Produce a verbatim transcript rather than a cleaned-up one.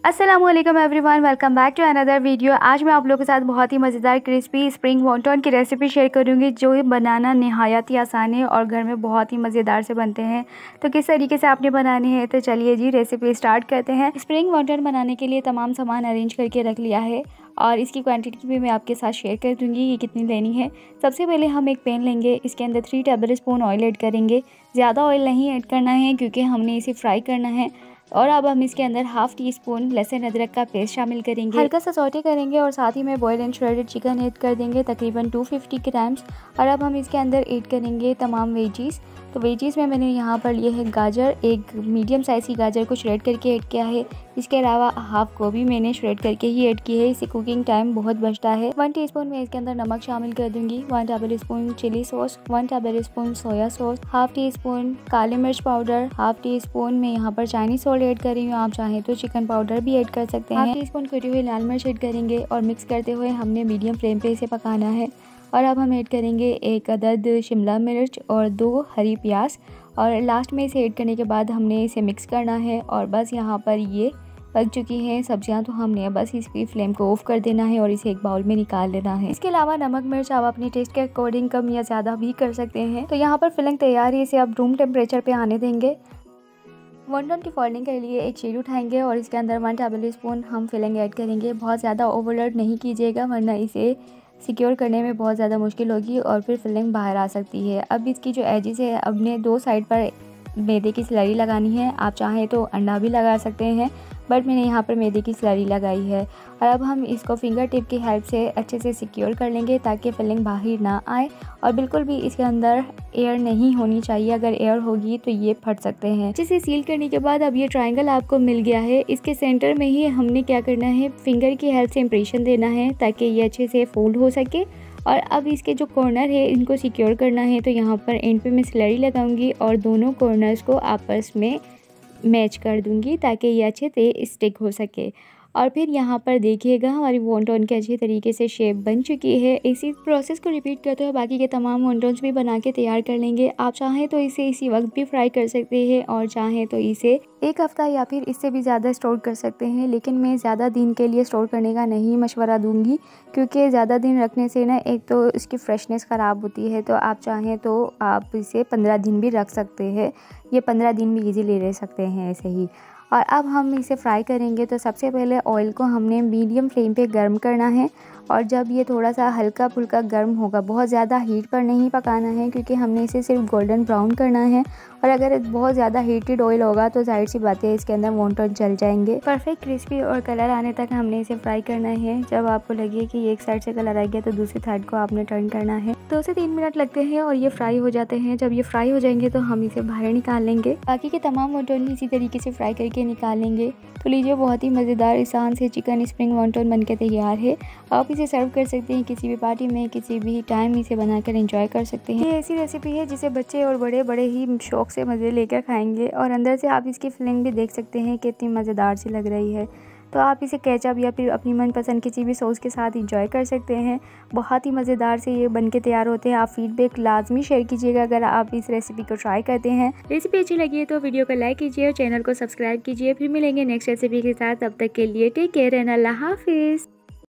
अस्सलामुअलैकुम everyone, welcome back to another video. आज मैं आप लोगों के साथ बहुत ही मज़ेदार क्रिस्पी स्प्रिंग वॉन्टन की रेसिपी शेयर करूंगी, जो बनाना नहायत ही आसान है और घर में बहुत ही मज़ेदार से बनते हैं। तो किस तरीके से आपने बनाने हैं, तो चलिए जी रेसिपी स्टार्ट करते हैं। स्प्रिंग वॉन्टन बनाने के लिए तमाम सामान अरेंज करके रख लिया है और इसकी क्वांटिटी भी मैं आपके साथ शेयर कर दूँगी ये कितनी लेनी है। सबसे पहले हम एक पैन लेंगे, इसके अंदर three tablespoon oil add करेंगे। ज़्यादा ऑयल नहीं ऐड करना है क्योंकि हमने इसे फ्राई करना है। और अब हम इसके अंदर हाफ़ टी स्पून लहसुन अदरक का पेस्ट शामिल करेंगे, हल्का सा सौटे करेंगे और साथ ही में boil and shredded chicken add कर देंगे तकरीबन दो सौ पचास ग्राम्स। और अब हम इसके अंदर ऐड करेंगे तमाम वेजीज़। तो वेजीज़ में मैंने यहाँ पर लिए है गाजर, एक मीडियम साइज़ की गाजर को श्रेड करके ऐड किया है। इसके अलावा हाफ गोभी मैंने श्रेड करके ही ऐड की है, इससे कुकिंग टाइम बहुत बचता है। वन टीस्पून में इसके अंदर नमक शामिल कर दूंगी, one tablespoon chilli sauce, one tablespoon soya sauce, half teaspoon काली मिर्च पाउडर, हाफ टी स्पून में यहाँ पर चाइनीज सॉल्ट ऐड कर रही हूँ। आप चाहें तो चिकन पाउडर भी ऐड कर सकते हैं। हाफ टी स्पून कटी हुई लाल मिर्च ऐड करेंगे और मिक्स करते हुए हमने मीडियम फ्लेम पे इसे पकाना है। और अब हम ऐड करेंगे एक अदद शिमला मिर्च और दो हरी प्याज, और लास्ट में इसे ऐड करने के बाद हमने इसे मिक्स करना है। और बस यहाँ पर ये पक चुकी हैं सब्जियां, तो हमने बस इसकी फ्लेम को ऑफ कर देना है और इसे एक बाउल में निकाल लेना है। इसके अलावा नमक मिर्च आप अपने टेस्ट के अकॉर्डिंग कम या ज़्यादा भी कर सकते हैं। तो यहाँ पर फिलिंग तैयार है, इसे आप रूम टेम्परेचर पे आने देंगे। वॉन्टन की फॉलिंग के लिए एक शीट उठाएंगे और इसके अंदर वन टेबल स्पून हम फिलिंग ऐड करेंगे। बहुत ज़्यादा ओवरलोड नहीं कीजिएगा वरना इसे सिक्योर करने में बहुत ज़्यादा मुश्किल होगी और फिर फिलिंग बाहर आ सकती है। अब इसकी जो एजेस है, अपने दो साइड पर मैदे की स्लरी लगानी है। आप चाहें तो अंडा भी लगा सकते हैं, बट मैंने यहाँ पर मैदे की स्लरी लगाई है। और अब हम इसको फिंगर टिप की हेल्प से अच्छे से सिक्योर कर लेंगे ताकि फिलिंग बाहर ना आए और बिल्कुल भी इसके अंदर एयर नहीं होनी चाहिए। अगर एयर होगी तो ये फट सकते हैं। अच्छे से सील करने के बाद अब ये ट्रायंगल आपको मिल गया है। इसके सेंटर में ही हमने क्या करना है, फिंगर की हेल्प से इम्प्रेशन देना है ताकि ये अच्छे से फोल्ड हो सके। और अब इसके जो कॉर्नर है इनको सिक्योर करना है, तो यहाँ पर एंड पे मैं स्लरी लगाऊंगी और दोनों कॉर्नर्स को आपस में मैच कर दूंगी ताकि ये अच्छे से स्टिक हो सके। और फिर यहाँ पर देखिएगा हमारी वॉन्टन के अच्छे तरीके से शेप बन चुकी है। इसी प्रोसेस को रिपीट करते हुए बाकी के तमाम वॉन्टन्स भी बना के तैयार कर लेंगे। आप चाहें तो इसे इसी वक्त भी फ्राई कर सकते हैं और चाहें तो इसे एक हफ़्ता या फिर इससे भी ज़्यादा स्टोर कर सकते हैं, लेकिन मैं ज़्यादा दिन के लिए स्टोर करने का नहीं मशवरा दूंगी क्योंकि ज़्यादा दिन रखने से ना एक तो इसकी फ्रेशनेस ख़राब होती है। तो आप चाहें तो आप इसे पंद्रह दिन भी रख सकते हैं, ये पंद्रह दिन भी ईजीली ले सकते हैं ऐसे ही। और अब हम इसे फ्राई करेंगे, तो सबसे पहले ऑयल को हमने मीडियम फ्लेम पे गर्म करना है। और जब ये थोड़ा सा हल्का फुल्का गर्म होगा, बहुत ज़्यादा हीट पर नहीं पकाना है क्योंकि हमने इसे सिर्फ गोल्डन ब्राउन करना है। और अगर बहुत ज़्यादा हीटेड ऑयल होगा तो जाहिर सी बात है इसके अंदर वॉन्टन जल जाएंगे। परफेक्ट क्रिस्पी और कलर आने तक हमने इसे फ्राई करना है। जब आपको लगे कि एक साइड से कलर आ गया तो दूसरी साइड को आपने टर्न करना है। दो से तीन मिनट लगते हैं और ये फ्राई हो जाते हैं। जब ये फ्राई हो जाएंगे तो हम इसे बाहर निकाल लेंगे। बाकी के तमाम वॉन्टन भी इसी तरीके से फ्राई करके निकाल लेंगे। तो लीजिए, बहुत ही मज़ेदार आसान से चिकन स्प्रिंग वॉन्टन बनके तैयार है। आप इसे सर्व कर सकते हैं किसी भी पार्टी में, किसी भी टाइम इसे बनाकर एंजॉय कर सकते हैं। ये ऐसी रेसिपी है जिसे बच्चे और बड़े बड़े ही शौक से मज़े लेकर खाएंगे। और अंदर से आप इसकी फिलिंग भी देख सकते हैं कितनी मज़ेदार सी लग रही है। तो आप इसे केचप या फिर अपनी मनपसंद किसी भी सॉस के साथ एंजॉय कर सकते हैं। बहुत ही मज़ेदार से ये बनके तैयार होते हैं। आप फीडबैक लाजमी शेयर कीजिएगा अगर आप इस रेसिपी को ट्राई करते हैं। रेसिपी अच्छी लगी है तो वीडियो को लाइक कीजिए और चैनल को सब्सक्राइब कीजिए। फिर मिलेंगे नेक्स्ट रेसिपी के साथ, तब तक के लिए टेक केयर एंड अल्लाह हाफिज़।